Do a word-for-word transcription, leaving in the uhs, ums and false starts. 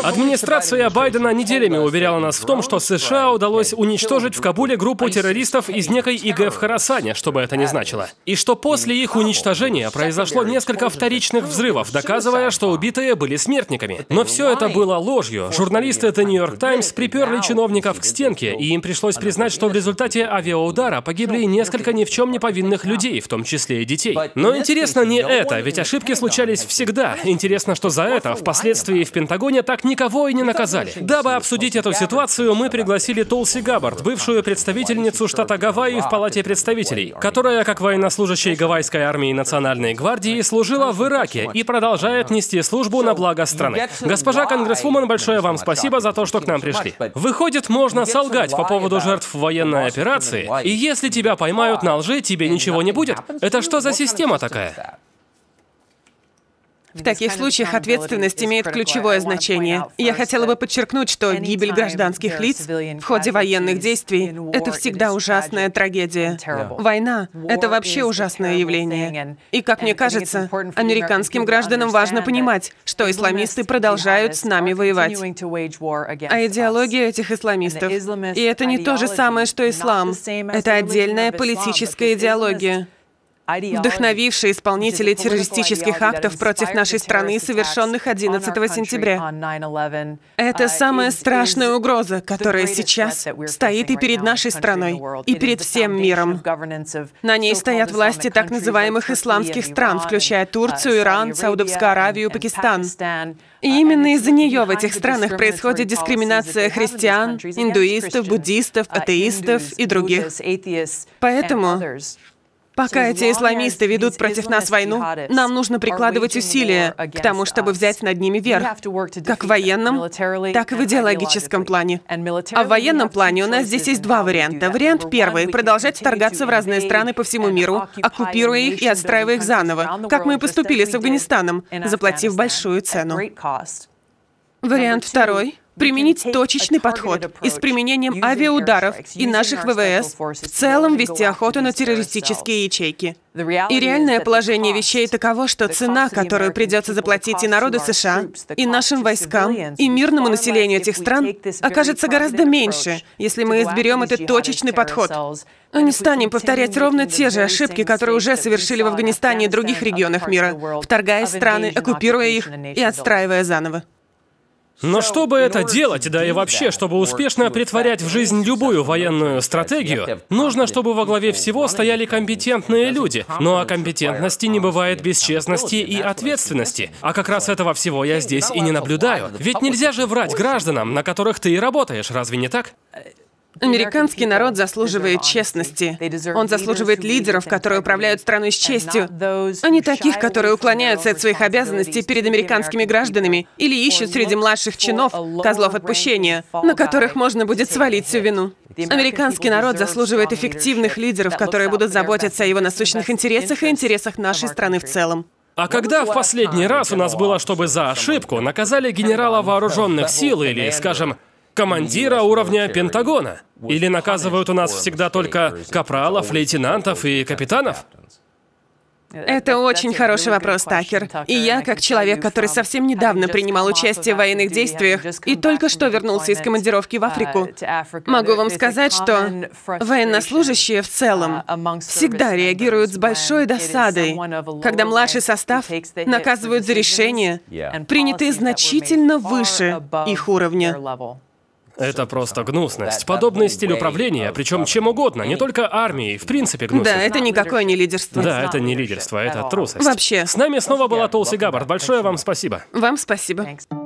Администрация Байдена неделями уверяла нас в том, что США удалось уничтожить в Кабуле группу террористов из некой ИГ в Хорасане, что бы это ни значило. И что после их уничтожения произошло несколько вторичных взрывов, доказывая, что убитые были смертниками. Но все это было ложью. Журналисты The New York Times приперли чиновников к стенке, и им пришлось признать, что в результате авиаудара погибли несколько ни в чем не повинных людей, в том числе и детей. Но интересно не это, ведь ошибки случались всегда. Интересно, что за это впоследствии в Пентагоне так никого и не наказали. Дабы обсудить эту ситуацию, мы пригласили Тулси Габбард, бывшую представительницу штата Гавайи в Палате представителей, которая, как военнослужащий Гавайской армии и Национальной гвардии, служила в Ираке и продолжает нести службу на благо страны. Госпожа конгрессвумен, большое вам спасибо за то, что к нам пришли. Выходит, можно солгать по поводу жертв военной операции, и если тебя поймают на лжи, тебе ничего не будет. Это что за система такая? В таких случаях ответственность имеет ключевое значение. Я хотела бы подчеркнуть, что гибель гражданских лиц в ходе военных действий — это всегда ужасная трагедия. Война — это вообще ужасное явление. И, как мне кажется, американским гражданам важно понимать, что исламисты продолжают с нами воевать. А идеология этих исламистов — и это не то же самое, что ислам. Это отдельная политическая идеология, вдохновившие исполнителей террористических актов против нашей страны, совершенных одиннадцатого сентября. Это самая страшная угроза, которая сейчас стоит и перед нашей страной, и перед всем миром. На ней стоят власти так называемых исламских стран, включая Турцию, Иран, Саудовскую Аравию, Пакистан. И именно из-за нее в этих странах происходит дискриминация христиан, индуистов, буддистов, атеистов и других. Поэтому, пока эти исламисты ведут против нас войну, нам нужно прикладывать усилия к тому, чтобы взять над ними верх, как в военном, так и в идеологическом плане. А в военном плане у нас здесь есть два варианта. Вариант первый — продолжать вторгаться в разные страны по всему миру, оккупируя их и отстраивая их заново, как мы и поступили с Афганистаном, заплатив большую цену. Вариант второй — применить точечный подход и с применением авиаударов и наших ВВС в целом вести охоту на террористические ячейки. И реальное положение вещей таково, что цена, которую придется заплатить и народу США, и нашим войскам, и мирному населению этих стран, окажется гораздо меньше, если мы изберем этот точечный подход, а не станем повторять ровно те же ошибки, которые уже совершили в Афганистане и других регионах мира, вторгаясь в страны, оккупируя их и отстраивая заново. Но чтобы это делать, да и вообще, чтобы успешно претворять в жизнь любую военную стратегию, нужно, чтобы во главе всего стояли компетентные люди. Но о компетентности не бывает без честности и ответственности. А как раз этого всего я здесь и не наблюдаю. Ведь нельзя же врать гражданам, на которых ты и работаешь, разве не так? Американский народ заслуживает честности. Он заслуживает лидеров, которые управляют страной с честью, а не таких, которые уклоняются от своих обязанностей перед американскими гражданами или ищут среди младших чинов козлов отпущения, на которых можно будет свалить всю вину. Американский народ заслуживает эффективных лидеров, которые будут заботиться о его насущных интересах и интересах нашей страны в целом. А когда в последний раз у нас было, чтобы за ошибку наказали генерала вооруженных сил или, скажем, командира уровня Пентагона? Или наказывают у нас всегда только капралов, лейтенантов и капитанов? Это очень хороший вопрос, Такер. И я, как человек, который совсем недавно принимал участие в военных действиях и только что вернулся из командировки в Африку, могу вам сказать, что военнослужащие в целом всегда реагируют с большой досадой, когда младший состав наказывают за решения, принятые значительно выше их уровня. Это просто гнусность. Подобный стиль управления, причем чем угодно, не только армией, в принципе гнусность. Да, это никакое не лидерство. Да, это не лидерство, это трусость. Вообще. С нами снова была Тулси Габбард. Большое вам спасибо. Вам спасибо.